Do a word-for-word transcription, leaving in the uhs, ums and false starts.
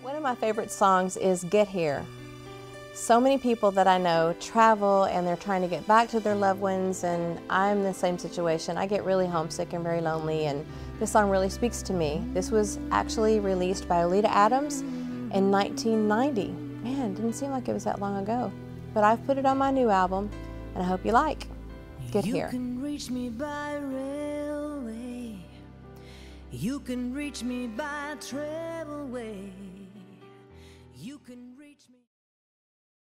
One of my favorite songs is Get Here. So many people that I know travel and they're trying to get back to their loved ones, and I'm in the same situation. I get really homesick and very lonely, and this song really speaks to me. This was actually released by Oleta Adams in nineteen ninety. Man, it didn't seem like it was that long ago. But I've put it on my new album, and I hope you like Get Here. You can reach me by railway. You can reach me by trailway. You can reach